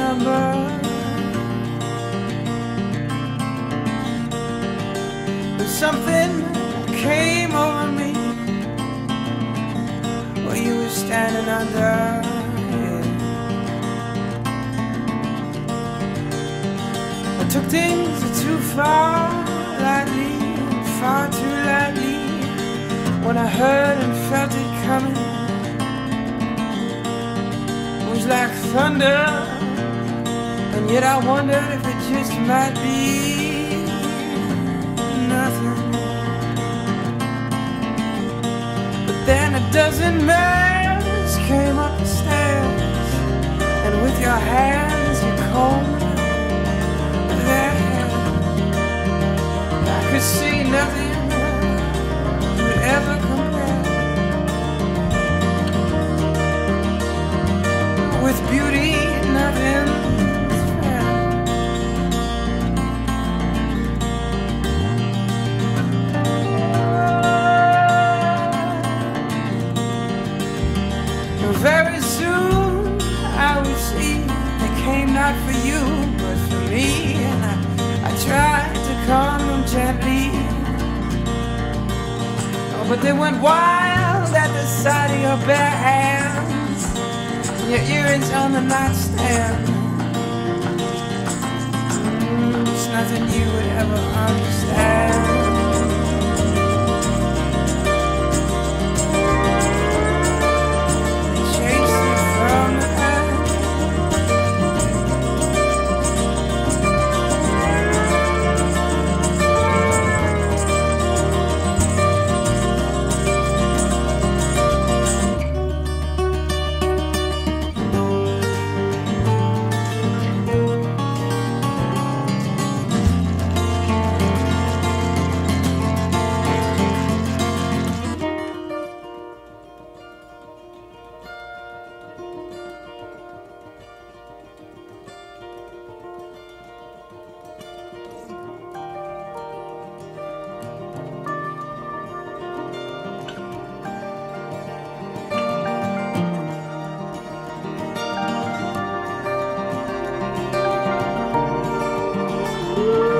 number. But something came over me while you were standing under. I took things too far lightly, far too lightly, when I heard and felt it coming. It was like thunder, and yet I wondered if it just might be nothing. But then a dozen men came up the stairs, and with your hands you combed their hair. I could see nothing would ever compare with beauty. Nothing's fair. Very soon I would see they came not for you but for me, and I tried to calm them gently. Oh, but they went wild at the sight of your bare hands, your earrings on the nightstand. It's nothing you would ever understand. They chased you from the Ooh.